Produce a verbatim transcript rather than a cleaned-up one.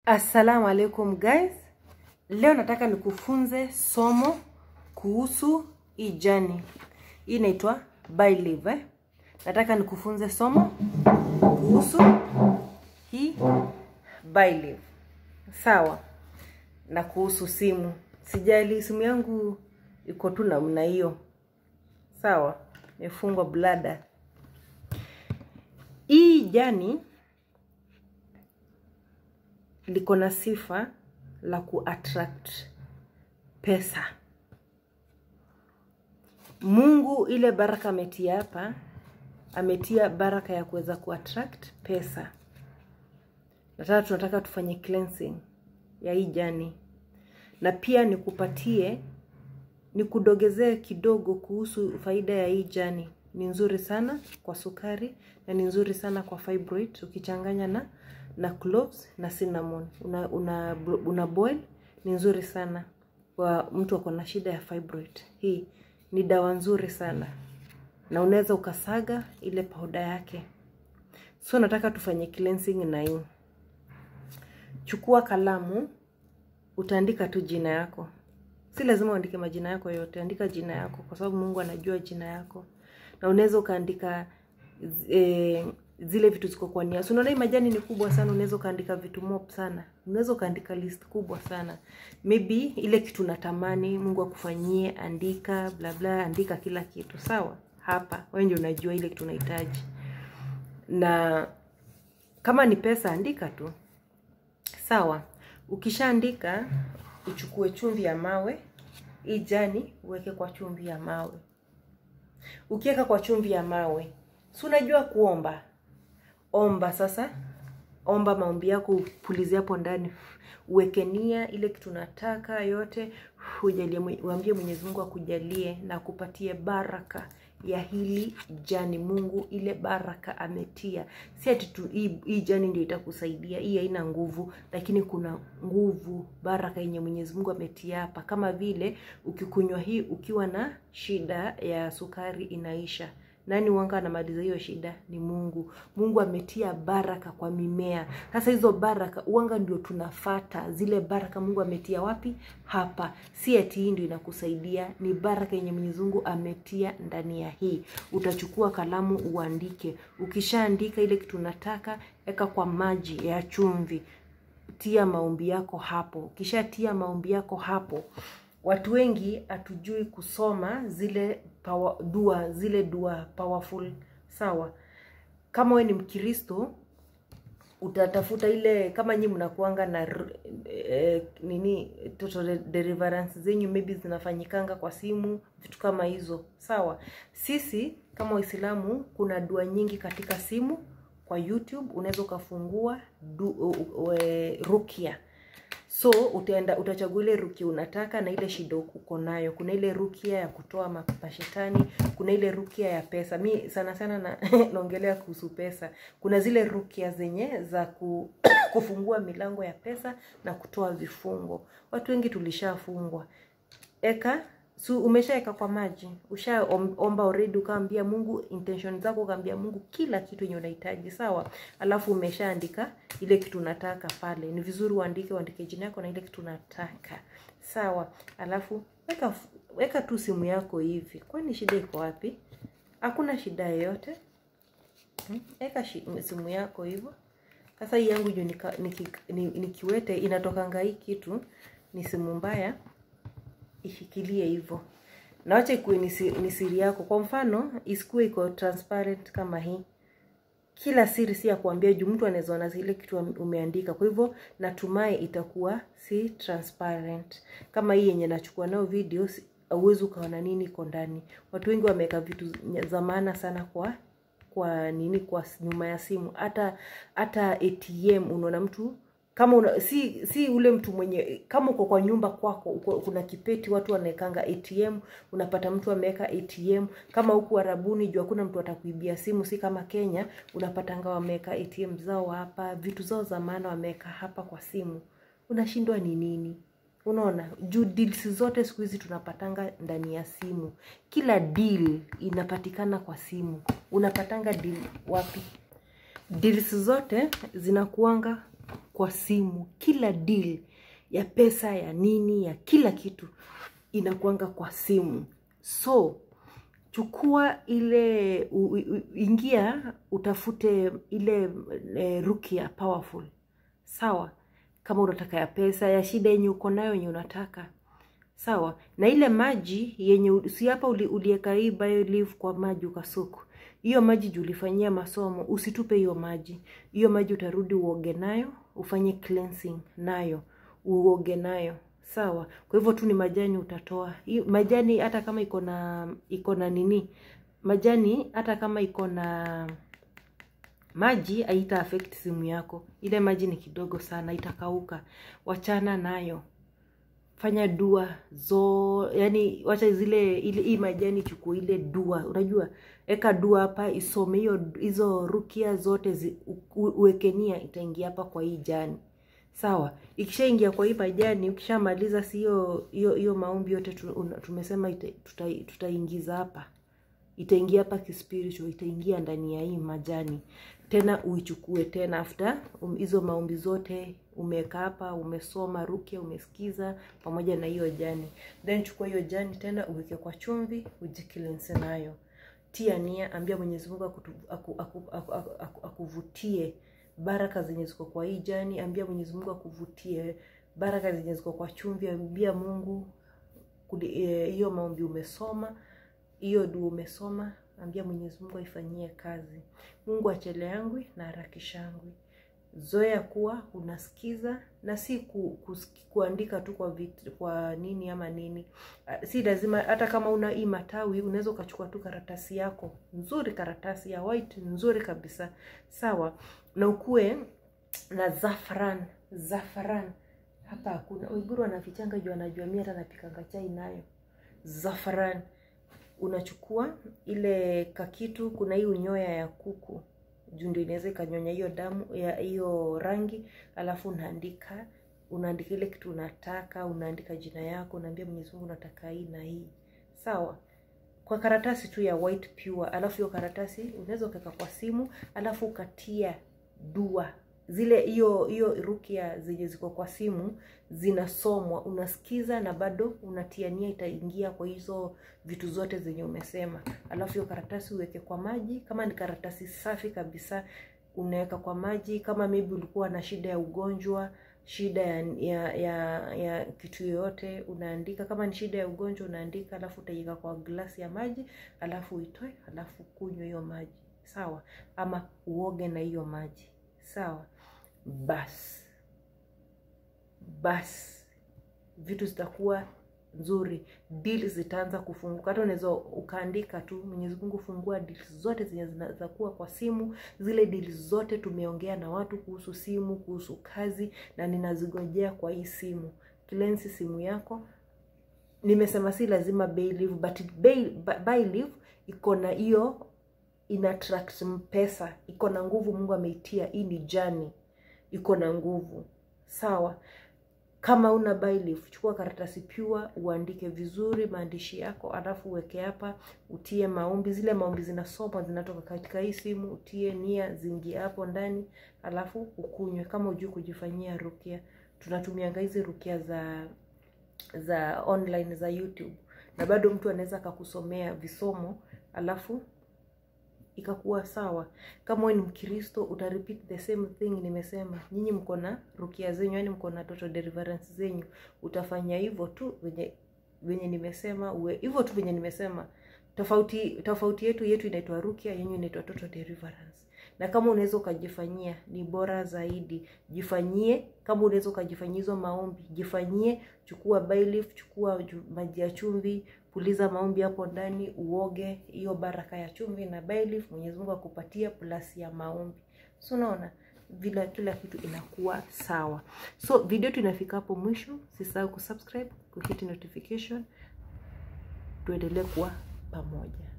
Assalamu alaikum guys. Leo nataka nikufunze somo kuhusu hii jani. Hii inaitwa bay leaf eh? Nataka nikufunze somo kuhusu hii bay leaf. Sawa? Na kuhusu simu. Sijali simu yangu iko tu namna hiyo. Sawa? Imefungwa blada. Hii jani liko na sifa la ku-attract pesa. Mungu ile baraka ametia hapa, ametia baraka ya kuweza ku-attract pesa. Nataka tunataka tufanye cleansing ya hii jani. Na pia nikupatie, nikudogezee kidogo kuhusu faida ya hii jani. Ni nzuri sana kwa sukari na ni nzuri sana kwa fibroid ukichanganya na na cloves na cinnamon. Una una, una boil, ni nzuri sana kwa mtu ako na shida ya fibroid. Hii ni dawa nzuri sana. Na unaweza ukasaga ile powder yake. So nataka tufanye cleansing na hii. Chukua kalamu, utaandika tu jina yako. Si lazima uandike majina yako yote, andika jina yako kwa sababu Mungu anajua jina yako. Na unaweza ukaandika e, zile vitu ziko kwa nia. So unaona hii majani ni kubwa sana, unaweza kaandika vitu mob sana. Unaweza kaandika list kubwa sana. Maybe ile kitu natamani Mungu akufanyie, andika bla bla, andika kila kitu. Sawa? Hapa wewe ndio unajua ile kitu unahitaji. Na kama ni pesa andika tu. Sawa? Ukishaandika uchukue chumvi ya mawe. Hii jani uweke kwa chumvi ya mawe. Ukiweka kwa chumvi ya mawe, si unajua kuomba? Omba sasa. Omba maombi yako, upulizie hapo ndani. Uweke nia ile kitu unataka yote, ujalie, uambie Mwenyezi Mungu akujalie na akupatie baraka ya hili jani. Mungu ile baraka ametia. Si ati tu hii, hii jani ndio itakusaidia. Hii haina nguvu, lakini kuna nguvu, baraka yenye Mwenyezi Mungu ametia hapa. Kama vile ukikunywa hii ukiwa na shida ya sukari inaisha. Nani wanga anamaliza hiyo shida? Ni Mungu. Mungu ametia baraka kwa mimea. Sasa hizo baraka wanga ndio tunafata. Zile baraka Mungu ametia wapi? Hapa. Si eti hii ndio inakusaidia, ni baraka yenye Mwenyezi Mungu ametia ndani ya hii. Utachukua kalamu uandike. Ukishaandika ile kitu unataka, eka kwa maji ya chumvi. Tia maombi yako hapo. Ukishatia maombi yako hapo, watu wengi hatujui kusoma zile power, dua, zile dua powerful. Sawa? Kama wewe ni Mkristo, utatafuta ile, kama nyinyi mnakuanga na e, nini total deliverance zenyu maybe zinafanyikanga kwa simu, vitu kama hizo. Sawa? Sisi kama Waislamu kuna dua nyingi katika simu. Kwa YouTube unaweza kufungua rukia. So utaenda utachagua ile rukia unataka na ile shida uko nayo. Kuna ile rukia ya kutoa mapashetani, kuna ile rukia ya pesa. Mi sana sana na naongelea kuhusu pesa. Kuna zile rukia zenye za ku, kufungua milango ya pesa na kutoa vifungo. Watu wengi tulishafungwa. Eka so umeshaeka kwa maji, ushaomba already, ukaambia Mungu intention zako, ukaambia Mungu kila kitu yenye unahitaji. Sawa? Alafu umeshaandika ile kitu unataka pale. Ni vizuri uandike, uandike jina yako na ile kitu unataka. Sawa? Alafu weka weka tu simu yako hivi. Kwani shida iko wapi? Hakuna shida yoyote. Hmm? Weka simu yako hivyo. Sasa hii yangu juu nika, niki, nikiwete inatokanga hii kitu, ni simu mbaya. Ishikilie hivyo. Na wacha ikuwe ni siri yako. Kwa mfano, isikuwe iko transparent kama hii. Kila siri si ya kuambia juu mtu anaweza ona zile kitu umeandika. Kwa hivyo natumai itakuwa si transparent. Kama hii yenye nachukua nao video, hauwezi ukaona nini iko ndani. Watu wengi wameweka vitu za maana sana kwa kwa nini kwa nyuma ya simu. Hata hata A T M unaona mtu kama una, si si ule mtu mwenye, kama uko kwa nyumba kwako kuna kipeti watu wanaekanga A T M, unapata mtu ameweka A T M. Kama huku Arabuni jua kuna mtu atakuibia simu, si kama Kenya, unapatanga wameweka A T M zao hapa, vitu zao za maana wameweka hapa kwa simu. Unashindwa ni nini? Unaona, juu deals zote siku hizi tunapatanga ndani ya simu. Kila deal inapatikana kwa simu. Unapatanga deal wapi? Deals zote zinakuanga kwa simu. Kila deal ya pesa, ya nini, ya kila kitu inakuanga kwa simu. So chukua ile u, u, ingia utafute ile e, Rukia Powerful. Sawa? Kama unataka ya pesa, ya shida yenye uko nayo yenye unataka. Sawa? Na ile maji yenye si hapa uli, ulieka hii BioLive kwa maji ukasuku. Hiyo maji julifanyia masomo, usitupe hiyo maji. Hiyo maji utarudi uoge nayo, ufanye cleansing nayo, uoge nayo. Sawa? Kwa hivyo tu ni majani utatoa. Hiyo majani hata kama iko na iko na nini? Majani hata kama iko na maji haita affect simu yako. Ile maji ni kidogo sana, itakauka. Wachana nayo. Fanya dua zo, yani wacha zile ile hii majani chukua ile dua. Unajua eka dua hapa, isome hiyo hizo rukia zote zi, u, uwekenia itaingia hapa kwa hii jani. Sawa? Ikishaingia kwa hii majani, ukishamaliza si hiyo hiyo hiyo maombi yote tumesema tutaingiza tuta hapa. Itaingia hapa kispiritual, itaingia ndani ya hii majani. Tena uichukue tena after hizo um, maombi zote umeka hapa, umesoma rukia, umesikiza pamoja na hiyo jani. Then chukua hiyo jani tena uweke kwa chumvi, ujikilense nayo. Tia nia, ambia Mwenyezi Mungu akuvutie aku, aku, aku, aku, aku baraka zenye ziko kwa hii jani, ambia Mwenyezi Mungu akuvutie baraka zenye ziko kwa chumvi, ambia Mungu hiyo e, maombi umesoma, hiyo dua umesoma, ambia Mwenyezi Mungu aifanyie kazi. Mungu acheleangwi na harakishangwi. Zoea kuwa unasikiza na si ku, ku, kuandika tu kwa vitu, kwa nini ama nini. Si lazima hata kama una hii matawi unaweza ukachukua tu karatasi yako nzuri, karatasi ya white nzuri kabisa. Sawa? Na ukue na zafran, zafran. Hapa kuna Uiguru anafichanga juu anajua mimi hata napikanga chai nayo. Zafran. Unachukua ile kakitu, kuna hii unyoya ya kuku. Juu ndio inaweza ikanyonya hiyo damu ya hiyo rangi, alafu unaandika, unaandika ile kitu unataka, unaandika jina yako, unaambia Mwenyezi Mungu nataka hii na hii. Sawa? Kwa karatasi tu ya white pure, alafu hiyo karatasi unaweza ukaweka kwa simu, alafu ukatia dua. Zile hiyo hiyo rukia zenye ziko kwa simu zinasomwa, unasikiza na bado unatia nia itaingia kwa hizo vitu zote zenye umesema. Alafu hiyo karatasi uweke kwa maji, kama ni karatasi safi kabisa unaweka kwa maji. Kama maybe ulikuwa na shida ya ugonjwa, shida ya ya ya, ya kitu yoyote unaandika. Kama ni shida ya ugonjwa unaandika, alafu utaiweka kwa glasi ya maji, alafu uitoe, alafu kunywa hiyo maji. Sawa? Ama uoge na hiyo maji. Sawa? Bas. Bas. Vitu zitakuwa nzuri. Deal zitaanza kufunguka. Hata unaweza ukaandika tu Mwenyezi Mungu fungua deals zote zenye zinazokuwa kwa simu. Zile deals zote tumeongea na watu kuhusu simu, kuhusu kazi, na ninazigojea kwa hii simu. Cleanse simu yako. Nimesema si lazima BioLive, but BioLive iko na hiyo ina attract pesa, iko na nguvu Mungu ameitia. Hii ni jani, iko na nguvu. Sawa? Kama una BioLive, chukua karatasi pure, uandike vizuri maandishi yako, alafu uweke hapa, utie maombi. Zile maombi zinasoma zinatoka katika hii simu, utie nia zingie hapo ndani, alafu ukunywe. Kama hujui kujifanyia rukia, tunatumia hizi rukia za za online za YouTube, na bado mtu anaweza akakusomea visomo alafu ikakuwa sawa. Kama wewe ni Mkristo utarepeat the same thing nimesema. Nyinyi mko na rukia zenyu, yani mko na total deliverance zenyu, utafanya hivyo tu venye venye nimesema, uwe hivyo tu venye nimesema. Tofauti tofauti yetu yetu inaitwa rukia, yenyu inaitwa total deliverance. Na kama unaweza ukajifanyia ni bora zaidi. Jifanyie. Kama unaweza ukajifanyia hizo maombi, jifanyie. Chukua BioLive, chukua maji ya chumvi, puliza maombi hapo ndani, uoge hiyo baraka ya chumvi na BioLive. Mwenyezi Mungu akupatia plus ya maombi. So unaona vile kila kitu inakuwa sawa. So video tunafika hapo mwisho. Usisahau kusubscribe, kuhit notification. Tuendelee kuwa pamoja.